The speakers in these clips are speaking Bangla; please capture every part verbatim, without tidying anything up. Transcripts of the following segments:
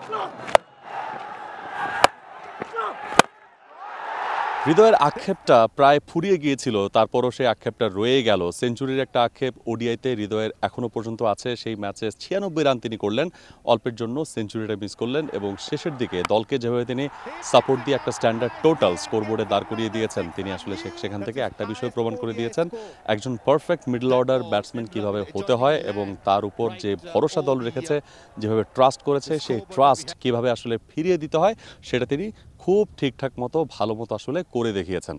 হৃদয়ের আক্ষেপটা প্রায় ফুরিয়ে গিয়েছিল, তারপরও সেই আক্ষেপটা রয়ে গেল। সেঞ্চুরির একটা আক্ষেপ ওডিআইতে হৃদয়ের এখনও পর্যন্ত আছে। সেই ম্যাচে ছিয়ানব্বই রান তিনি করলেন, অল্পের জন্য সেঞ্চুরিটা মিস করলেন এবং শেষের দিকে দলকে যেভাবে তিনি সাপোর্ট দিয়ে একটা স্ট্যান্ডার্ড টোটাল স্কোরবোর্ডে দাঁড় করিয়ে দিয়েছেন, তিনি আসলে সেখান থেকে একটা বিষয় প্রমাণ করে দিয়েছেন একজন পারফেক্ট মিডল অর্ডার ব্যাটসম্যান কীভাবে হতে হয় এবং তার উপর যে ভরসা দল রেখেছে, যেভাবে ট্রাস্ট করেছে, সেই ট্রাস্ট কীভাবে আসলে ফিরিয়ে দিতে হয় সেটা তিনি খুব ঠিকঠাক মতো ভালো মতো আসলে করে দেখিয়েছেন।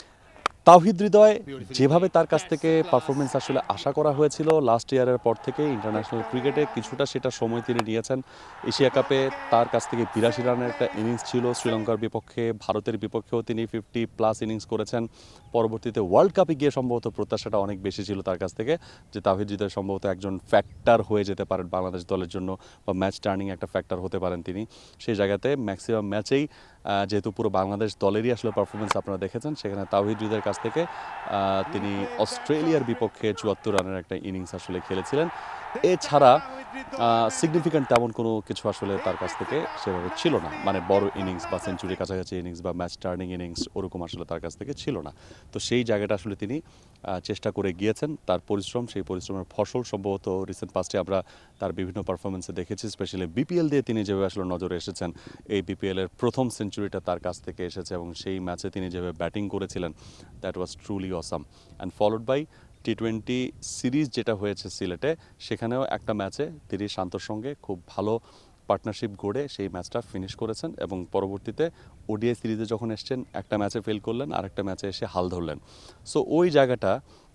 তাওহিদ হৃদয় যেভাবে তার কাছ থেকে পারফরমেন্স আসলে আশা করা হয়েছিল লাস্ট ইয়ারের পর থেকে ইন্টারন্যাশনাল ক্রিকেটে, কিছুটা সেটা সময় তিনি নিয়েছেন। এশিয়া কাপে তার কাছ থেকে বিরাশি রানের একটা ইনিংস ছিল শ্রীলঙ্কার বিপক্ষে, ভারতের বিপক্ষেও তিনি ফিফটি প্লাস ইনিংস করেছেন। পরবর্তীতে ওয়ার্ল্ড কাপে গিয়ে সম্ভবত প্রত্যাশাটা অনেক বেশি ছিল তার কাছ থেকে যে তাওহিদ হৃদয় সম্ভবত একজন ফ্যাক্টর হয়ে যেতে পারেন বাংলাদেশ দলের জন্য, বা ম্যাচ টার্নিং একটা ফ্যাক্টর হতে পারেন তিনি। সেই জায়গাতে ম্যাক্সিমাম ম্যাচেই যেহেতু পুরো বাংলাদেশ দলেরই আসলে পারফরমেন্স আপনারা দেখেছেন, সেখানে তাওহিদ হৃদয়ের কাছ থেকে তিনি অস্ট্রেলিয়ার বিপক্ষে চুয়াত্তর রানের একটা ইনিংস আসলে খেলেছিলেন। এছাড়া সিগনিফিক্যান্ট তেমন কোনো কিছু আসলে তার কাছ থেকে সেভাবে ছিল না, মানে বড় ইনিংস বা সেঞ্চুরির কাছাকাছি ইনিংস বা ম্যাচ টার্নিং ইনিংস ওরকম আসলে তার কাছ থেকে ছিল না। তো সেই জায়গাটা আসলে তিনি চেষ্টা করে গিয়েছেন, তার পরিশ্রম, সেই পরিশ্রমের ফসল সম্ভবত রিসেন্ট পাস্টে আমরা তার বিভিন্ন পারফরমেন্সে দেখেছি। স্পেশালি বিপিএল দিয়ে তিনি যেভাবে আসলে নজরে এসেছেন, এই বিপিএলের প্রথম সেঞ্চুরিটা তার কাছ থেকে এসেছে এবং সেই ম্যাচে তিনি যেভাবে ব্যাটিং করেছিলেন, that was truly awesome. And followed by T twenty series যেটা হয়েছে সিলেটে, সেখানেও একটা ম্যাচে তিনি শান্তর সঙ্গে খুব ভালো পার্টনারশিপ গড়ে সেই ম্যাচটা ফিনিশ করেছেন এবং পরবর্তীতে ওডিআই সিরিজে যখন এসছেন একটা ম্যাচে ফেল করলেন, আরেকটা ম্যাচে এসে হাল ধরলেন। সো ওই জায়গাটা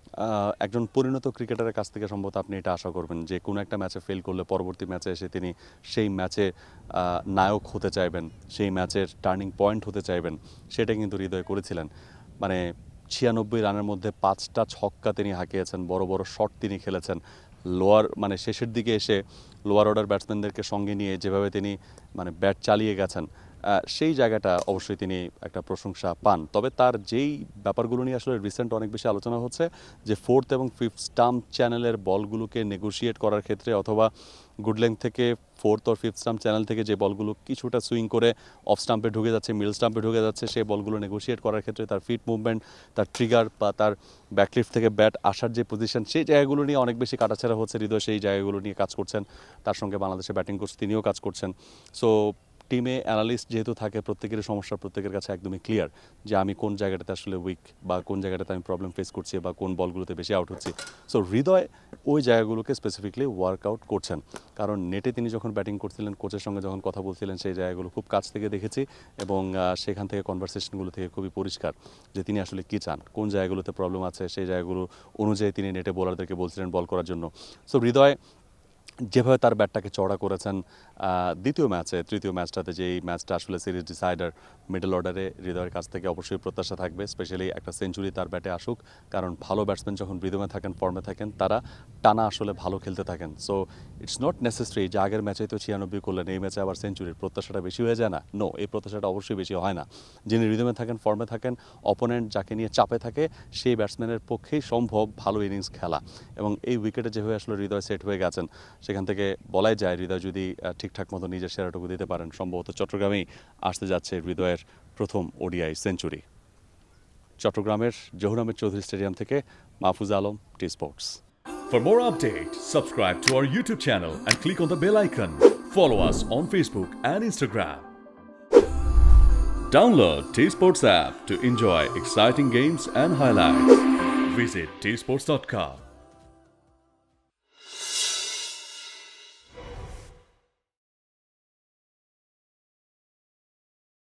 একজন পরিণত ক্রিকেটারের কাছ থেকে সম্ভবত আপনি এটা আশা করবেন যে কোনো একটা ম্যাচে ফেল করলে পরবর্তী ম্যাচে এসে তিনি সেই ম্যাচে নায়ক হতে চাইবেন, সেই ম্যাচের টার্নিং পয়েন্ট হতে চাইবেন। সেটা কিন্তু হৃদয় করেছিলেন। মানে ছিয়ানব্বই রানের মধ্যে পাঁচটা ছক্কা তিনি হাঁকিয়েছেন, বড় বড় শট তিনি খেলেছেন। লোয়ার মানে শেষের দিকে এসে লোয়ার অর্ডার ব্যাটসম্যানদেরকে সঙ্গে নিয়ে যেভাবে তিনি মানে ব্যাট চালিয়ে গেছেন, সেই জায়গাটা অবশ্যই তিনি একটা প্রশংসা পান। তবে তার যেই ব্যাপারগুলো নিয়ে আসলে রিসেন্ট অনেক বেশি আলোচনা হচ্ছে যে ফোর্থ এবং ফিফথ স্টাম্প চ্যানেলের বলগুলোকে নেগোশিয়েট করার ক্ষেত্রে অথবা গুড লেংথ থেকে ফোর্থ ও ফিফথ স্টাম্প চ্যানেল থেকে যে বলগুলো কিছুটা সুইং করে অফ স্টাম্পে ঢুকে যাচ্ছে, মিডল স্টাম্পে ঢুকে যাচ্ছে, সেই বলগুলো নেগোশিয়েট করার ক্ষেত্রে তার ফিট মুভমেন্ট, তার ট্রিগার বা তার ব্যাকলিফট থেকে ব্যাট আসার যে পজিশন, সেই জায়গাগুলো নিয়ে অনেক বেশি কাটাছেড়া হচ্ছে। হৃদয় সেই জায়গাগুলো নিয়ে কাজ করছেন, তার সঙ্গে বাংলাদেশে ব্যাটিং কোচ তিনিও কাজ করছেন। সো টিমে অ্যানালিস্ট যেহেতু থাকে, প্রত্যেকের সমস্যা প্রত্যেকের কাছে একদমই ক্লিয়ার যে আমি কোন জায়গাটাতে আসলে উইক বা কোন জায়গাটাতে আমি প্রবলেম ফেস করছি বা কোন বলগুলোতে বেশি আউট হচ্ছি। সো হৃদয় ওই জায়গাগুলোকে স্পেসিফিকলি ওয়ার্কআউট করছেন, কারণ নেটে তিনি যখন ব্যাটিং করছিলেন, কোচের সঙ্গে যখন কথা বলছিলেন, সেই জায়গাগুলো খুব কাছ থেকে দেখেছি এবং সেখান থেকে কনভারসেশনগুলো থেকে খুবই পরিষ্কার যে তিনি আসলে কী চান, কোন জায়গাগুলোতে প্রবলেম আছে, সেই জায়গাগুলো অনুযায়ী তিনি নেটে বোলারদেরকে বলছিলেন বল করার জন্য। সো হৃদয় যেভাবে তার ব্যাটটাকে চড়া করেছেন দ্বিতীয় ম্যাচে, তৃতীয় ম্যাচটাতে, যেই ম্যাচটা আসলে সিরিজ ডিসাইডার, মিডল অর্ডারে হৃদয়ের কাছ থেকে অবশ্যই প্রত্যাশা থাকবে স্পেশালি একটা সেঞ্চুরি তার ব্যাটে আসুক, কারণ ভালো ব্যাটসম্যান যখন রিদমে থাকেন, ফর্মে থাকেন, তারা টানা আসলে ভালো খেলতে থাকেন। সো ইটস নট নেসেসারি যে আগের ম্যাচে তো ছিয়ানব্বই করলেন, এই ম্যাচে আবার সেঞ্চুরির প্রত্যাশাটা বেশি হয়ে যায় না। নো, এই প্রত্যাশাটা অবশ্যই বেশি হয় না। যিনি রিদমে থাকেন, ফর্মে থাকেন, অপোনেন্ট যাকে নিয়ে চাপে থাকে, সেই ব্যাটসম্যানের পক্ষেই সম্ভব ভালো ইনিংস খেলা। এবং এই উইকেটে যেভাবে আসলে হৃদয় সেট হয়ে গেছেন, সেখান থেকে বলাই যায় হৃদয় যদি ঠিকঠাক মতো নিজের সেরাটুকু দিতে পারেন, সম্ভবত চট্টগ্রামেই আসতে যাচ্ছে হৃদয়ের প্রথম ওডিআই সেঞ্চুরি। চট্টগ্রামের জহুর আহমেদ চৌধুরী স্টেডিয়াম থেকে Mahfuz Alam, T sports. For more updates, subscribe to our YouTube channel and click on the bell icon. Follow us on Facebook and Instagram. Download TSports app to enjoy exciting games and highlights. Visit T sports dot com.